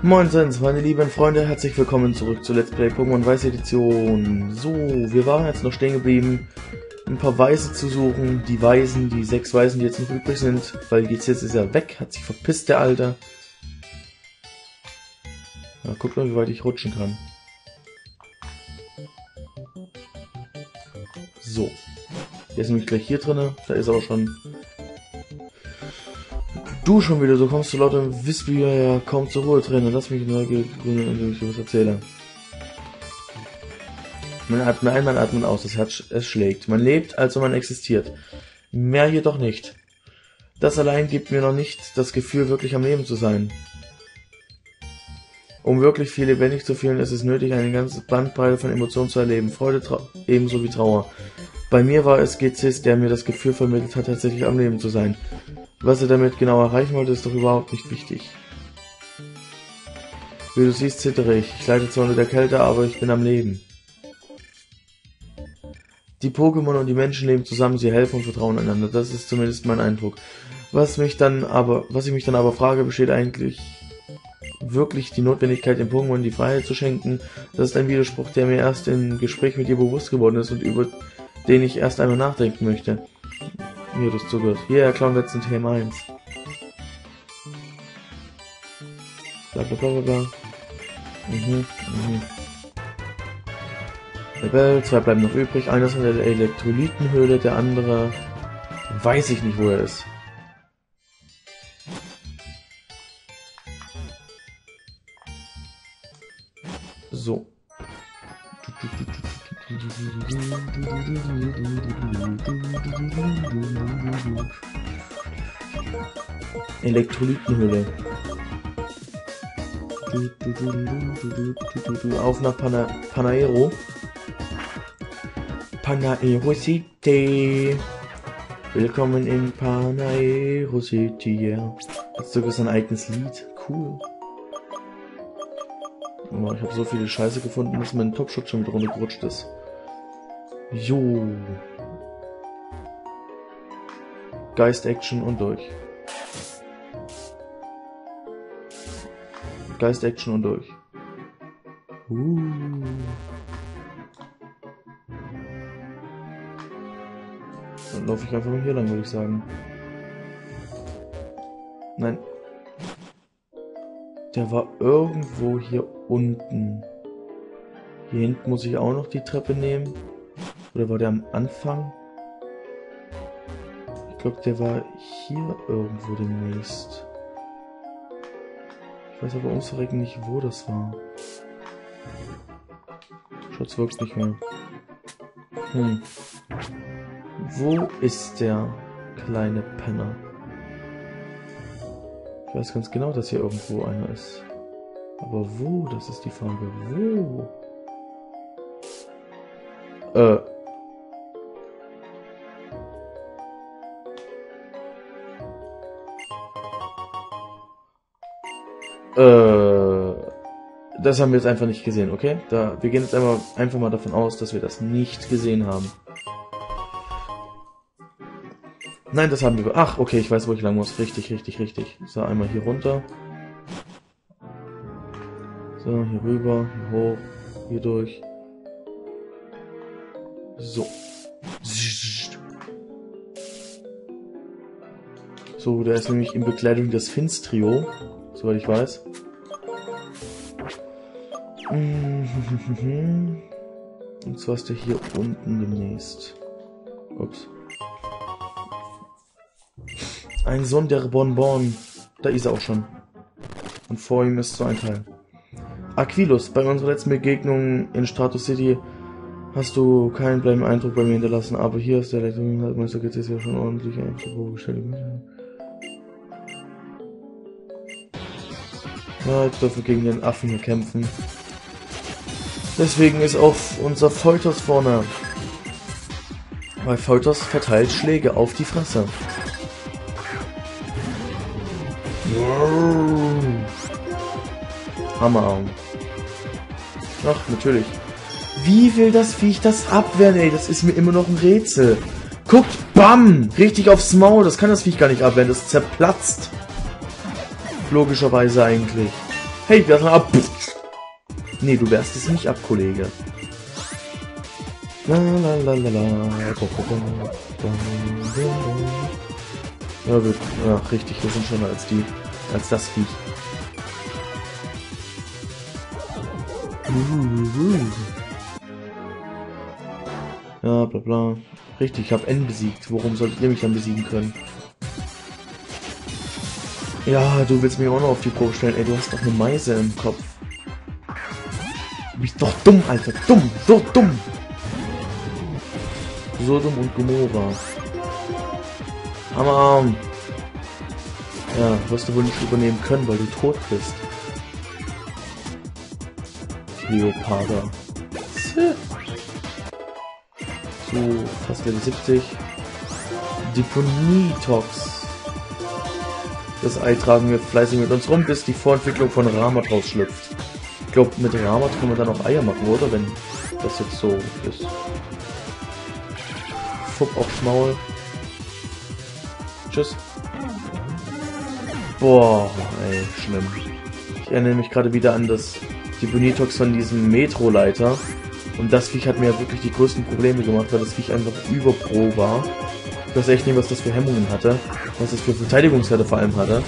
Moin meine lieben Freunde, herzlich willkommen zurück zu Let's Play Pokémon Weiß Edition. So, wir waren jetzt noch stehen geblieben, ein paar Weiße zu suchen, die 6 Weißen, die jetzt noch übrig sind, weil jetzt ist er weg, hat sich verpisst, der Alter. Ja, guck mal, wie weit ich rutschen kann. So, der ist nämlich gleich hier drinne, da ist er auch schon. Du schon wieder, so kommst du laut im Whisper ja kaum zur Ruhe drin. Lass mich neu was erzählen. Man atmet ein, man atmet aus, das Herz es schlägt. Man lebt, also man existiert. Mehr jedoch nicht. Das allein gibt mir noch nicht das Gefühl, wirklich am Leben zu sein. Um wirklich viel lebendig zu fühlen, ist es nötig, eine ganze Bandbreite von Emotionen zu erleben. Freude ebenso wie Trauer. Bei mir war es Gezis, der mir das Gefühl vermittelt hat, tatsächlich am Leben zu sein. Was er damit genau erreichen wollte, ist doch überhaupt nicht wichtig. Wie du siehst, zittere ich. Ich leide zwar unter der Kälte, aber ich bin am Leben. Die Pokémon und die Menschen leben zusammen, sie helfen und vertrauen einander. Das ist zumindest mein Eindruck. Was ich mich dann aber frage, besteht eigentlich wirklich die Notwendigkeit, den Pokémon die Freiheit zu schenken? Das ist ein Widerspruch, der mir erst im Gespräch mit dir bewusst geworden ist und über den ich erst einmal nachdenken möchte. Hier, das zugehört. Hier, Clown letzten Thema 1. Blablabla. Rebell, 2 bleiben noch übrig. Einer ist in der Elektrolytenhöhle, der andere weiß ich nicht, wo er ist. So. Elektrolytenhülle. Auf nach Panaero. Panaero City. Willkommen in Panaero City, yeah. Das ist sogar sein eigenes Lied. Cool. Oh, ich habe so viele Scheiße gefunden, dass mein Topshot schon wieder runtergerutscht ist. Jo. Geist-Action und durch. Geist-Action und durch. Dann laufe ich einfach mal hier lang, würde ich sagen. Nein. Der war irgendwo hier unten. Hier hinten muss ich auch noch die Treppe nehmen. Oder war der am Anfang? Ich glaube, der war hier irgendwo demnächst. Ich weiß aber ums Verrecken nicht, wo das war. Schatz wirkt nicht mehr. Wo ist der kleine Penner? Ich weiß ganz genau, dass hier irgendwo einer ist. Aber wo? Das ist die Frage. Wo? Das haben wir jetzt einfach nicht gesehen, okay? Wir gehen jetzt einfach mal davon aus, dass wir das nicht gesehen haben. Nein, das haben wir... Ach, okay, ich weiß, wo ich lang muss. Richtig. So, einmal hier runter. So, hier rüber, hier hoch, hier durch. So. So, der ist nämlich in Bekleidung des Finstrio, soweit ich weiß. Und zwar ist der hier unten demnächst. Ups. Ein Sohn der Bonbon. Da ist er auch schon. Und vor ihm ist so ein Teil. Aquilus, bei unserer letzten Begegnung in Stratos City hast du keinen bleibenden Eindruck bei mir hinterlassen, aber hier ist der Elektronikmeister geht es ja schon ordentlich vorgestellt. Ja, ich darf gegen den Affen hier kämpfen. Deswegen ist auch unser Foltos vorne. Weil Foltos verteilt Schläge auf die Fresse. Hammerarm. Ach, natürlich. Wie will das Viech das abwehren, ey? Das ist mir immer noch ein Rätsel. Guckt, bam! Richtig aufs Maul. Das kann das Viech gar nicht abwehren. Das zerplatzt. Logischerweise eigentlich. Hey, wir sind ab. Nee, du wärst es nicht ab, Kollege. La la la la la. Ja, ja, richtig, wir sind schon als das Viech. Ja, bla bla. Richtig, ich habe N besiegt. Worum solltet ihr mich dann besiegen können? Ja, du willst mich auch noch auf die Probe stellen. Ey, du hast doch eine Meise im Kopf. Du bist doch dumm, Alter. Dumm. So dumm. Sodom und Gomorra. Am Arm. Ja, wirst du wohl nicht übernehmen können, weil du tot bist. Leoparder. So, fast Level 70. Deponitox. Das Ei tragen wir fleißig mit uns rum, bis die Vorentwicklung von Ramat rausschlüpft. Ich glaube, mit Ramat kann man dann auch Eier machen, oder? Wenn das jetzt so ist. Fupp aufs Maul. Tschüss. Boah, ey, schlimm. Ich erinnere mich gerade wieder an die Bonitox von diesem Metro-Leiter. Und das Viech hat mir ja wirklich die größten Probleme gemacht, weil das Viech einfach überpro war. Ich weiß echt nicht, was das für Hemmungen hatte. Was das für Verteidigungswerte vor allem hatte.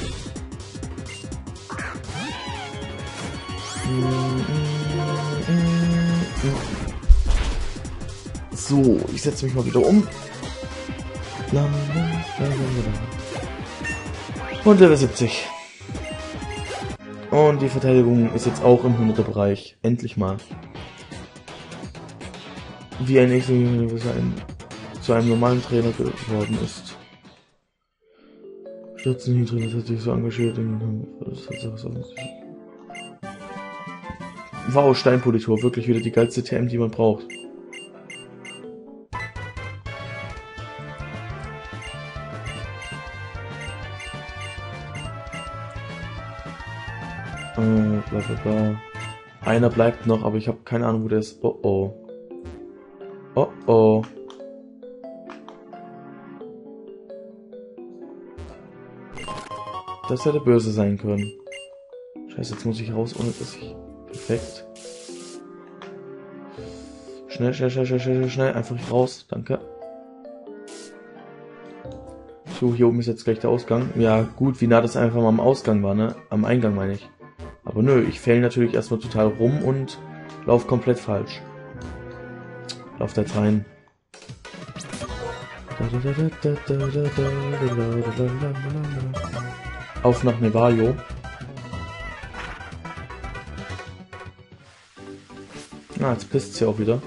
So, ich setze mich mal wieder um. Und Level 70. Und die Verteidigung ist jetzt auch im 100er Bereich. Endlich mal. Wie ein echter Junge zu einem normalen Trainer geworden ist. Stürzen hier drin, das hat sich so engagiert. Wow, Steinpolitur, wirklich wieder die geilste TM, die man braucht. Bla bla bla. Einer bleibt noch, aber ich habe keine Ahnung, wo der ist. Oh oh. Oh oh. Das hätte böse sein können. Scheiße, jetzt muss ich raus, ohne dass ich... Perfekt. Schnell, schnell, schnell, schnell, schnell, schnell. Einfach raus. Danke. So, hier oben ist jetzt gleich der Ausgang. Ja, gut, wie nah das einfach mal am Ausgang war, ne? Am Eingang meine ich. Aber nö, ich fäll natürlich erstmal total rum und lauf komplett falsch. Lauf da jetzt rein. Auf nach Nevario. Ah, jetzt pisst's ja auch wieder.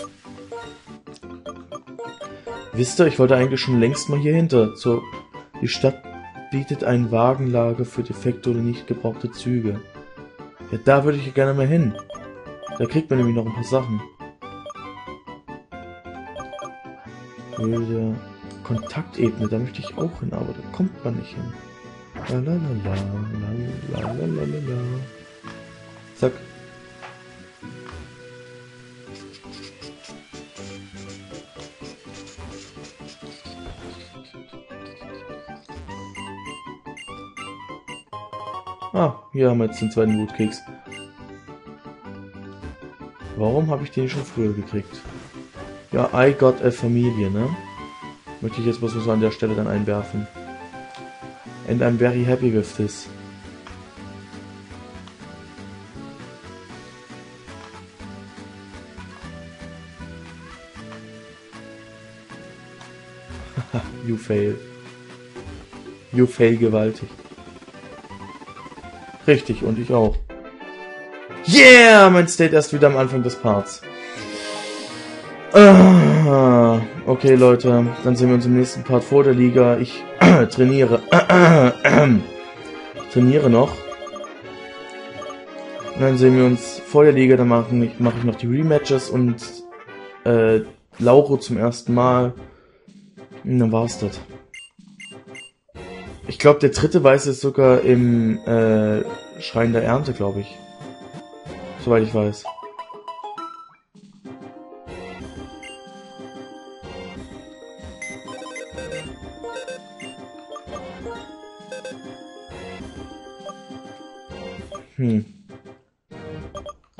Wisst ihr, ich wollte eigentlich schon längst mal hier hinter. Die Stadt bietet ein Wagenlager für defekte oder nicht gebrauchte Züge. Ja, da würde ich gerne mal hin. Da kriegt man nämlich noch ein paar Sachen. Wilde Kontaktebene, da möchte ich auch hin, aber da kommt man nicht hin. Lalalala. Zack. Ah, hier haben wir jetzt den zweiten Wutkeks. Warum habe ich den schon früher gekriegt? Ja, I got a Familie, ne? Möchte ich jetzt was so an der Stelle dann einwerfen. And I'm very happy with this. You fail. You fail gewaltig. Richtig, und ich auch. Yeah! Mein State erst wieder am Anfang des Parts. Okay, Leute. Dann sehen wir uns im nächsten Part vor der Liga. Ich trainiere. Trainiere noch. Und dann sehen wir uns vor der Liga. Dann mache ich noch die Rematches und Lauro zum ersten Mal. Und dann war's das. Ich glaube, der dritte Weiße ist sogar im Schrein der Ernte, glaube ich. Soweit ich weiß.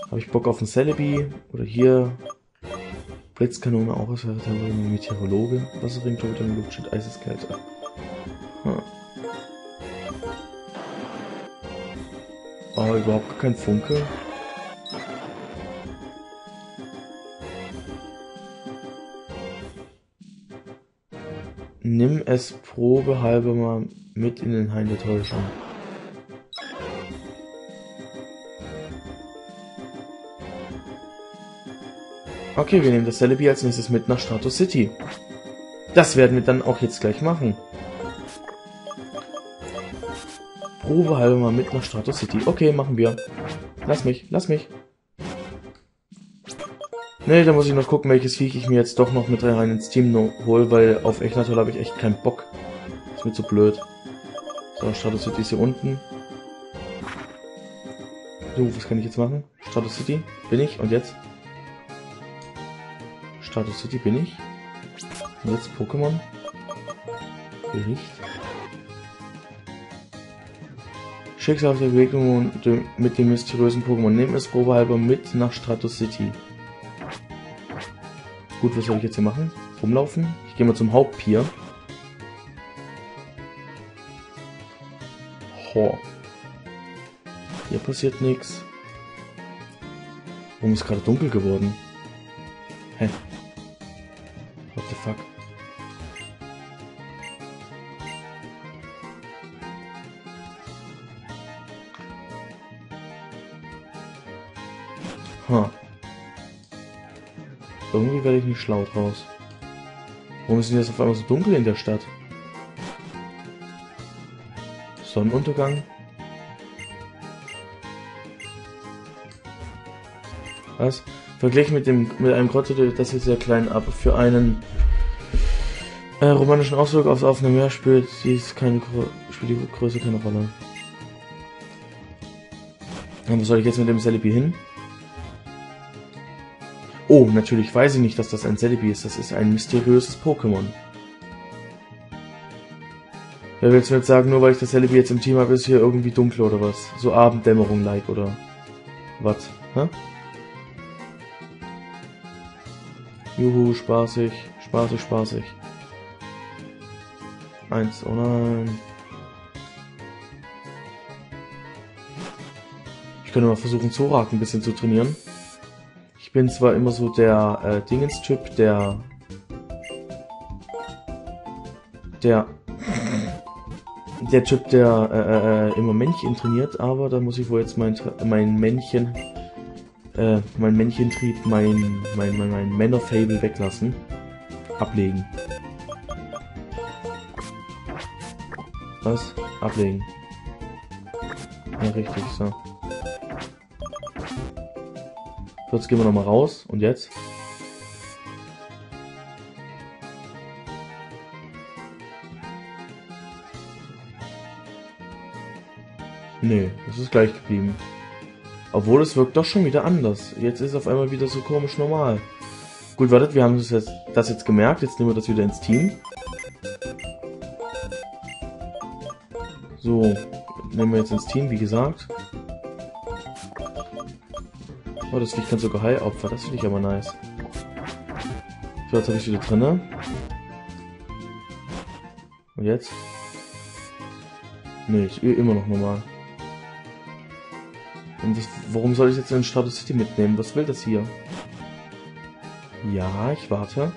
Habe ich Bock auf einen Celebi? Oder hier... Blitzkanone auch, was wäre Meteorologe? Wasserring, Torhüter, Luftschild, Eiseskälte. Hm. Oh, überhaupt gar kein Funke. Nimm es probehalber mal mit in den Hain der Täuschung. Okay, wir nehmen das Celebi als nächstes mit nach Strato City. Das werden wir dann auch jetzt gleich machen. Probehalber mal mit nach Strato City. Okay, machen wir. Lass mich, lass mich. Nee, da muss ich noch gucken, welches Viech ich mir jetzt doch noch mit rein ins Team hole, weil auf Echnatal habe ich echt keinen Bock. Ist mir zu blöd. So, Strato City ist hier unten. So, was kann ich jetzt machen? Strato City bin ich und jetzt? Strato City bin ich. Und jetzt Pokémon. Bericht. Schicksalhafte Begegnung mit dem mysteriösen Pokémon. Nehmen es probehalber mit nach Strato City. Gut, was soll ich jetzt hier machen? Rumlaufen? Ich gehe mal zum Hauptpier. Ho. Hier passiert nichts. Warum ist gerade dunkel geworden? Hä? What the fuck? Ha. Irgendwie werde ich nicht schlau draus. Warum ist denn jetzt auf einmal so dunkel in der Stadt? Sonnenuntergang? Was? Verglichen mit einem Grotto, das ist sehr klein, aber für einen romanischen Ausflug aufs offene Meer spielt die Größe keine Rolle. Und wo soll ich jetzt mit dem Celebi hin? Oh, natürlich weiß ich nicht, dass das ein Celebi ist. Das ist ein mysteriöses Pokémon. Wer willst du jetzt sagen, nur weil ich das Celebi jetzt im Team habe, ist hier irgendwie dunkel oder was? So Abenddämmerung-like oder was? Hä? Juhu, spaßig, spaßig, spaßig. Eins, oh nein. Ich könnte mal versuchen, Zorak ein bisschen zu trainieren. Ich bin zwar immer so der Dingens-Typ, der Typ, der immer Männchen trainiert, aber da muss ich wohl jetzt mein Männchentrieb, mein Männerfable weglassen. Ablegen. Was? Ablegen. Ja, richtig, so. So, jetzt gehen wir nochmal raus. Und jetzt? Nee, das ist gleich geblieben. Obwohl, es wirkt doch schon wieder anders. Jetzt ist es auf einmal wieder so komisch normal. Gut, wartet, wir haben das jetzt gemerkt. Jetzt nehmen wir das wieder ins Team. So, nehmen wir jetzt ins Team, wie gesagt. Oh, das Viech kann sogar Heilopfer. Das finde ich aber nice. So, jetzt habe ich wieder drinne. Und jetzt? Nee, ich immer noch normal. Und warum soll ich jetzt in Strato City mitnehmen? Was will das hier? Ja, ich warte.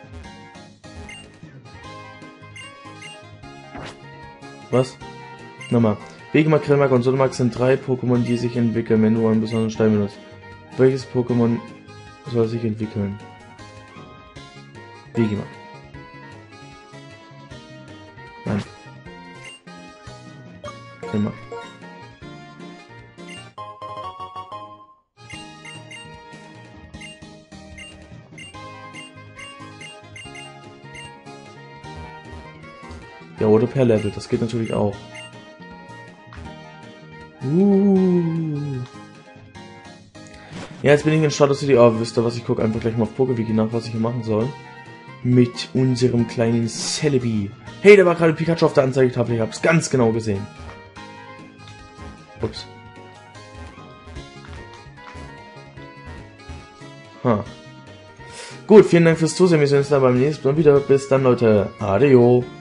Was? Nochmal. Wegemark, Krillmark und Sonnenmark sind 3 Pokémon, die sich entwickeln, wenn du einen besonderen Stein benutzt. Welches Pokémon soll sich entwickeln? Wegemark. Nein. Krillmark. Ja, oder per Level, das geht natürlich auch. Ja, jetzt bin ich in Strato City. Oh, wisst ihr was? Ich gucke einfach gleich mal auf Pokewiki nach, was ich hier machen soll. Mit unserem kleinen Celebi. Hey, da war gerade Pikachu auf der Anzeigetafel. Ich hab's ganz genau gesehen. Ups. Ha. Gut, vielen Dank fürs Zusehen. Wir sehen uns dann beim nächsten Mal wieder. Bis dann, Leute. Adeo.